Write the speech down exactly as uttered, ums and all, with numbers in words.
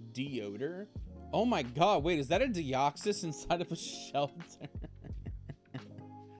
Deodor? Oh my god, wait, is that a Deoxys inside of a shelter?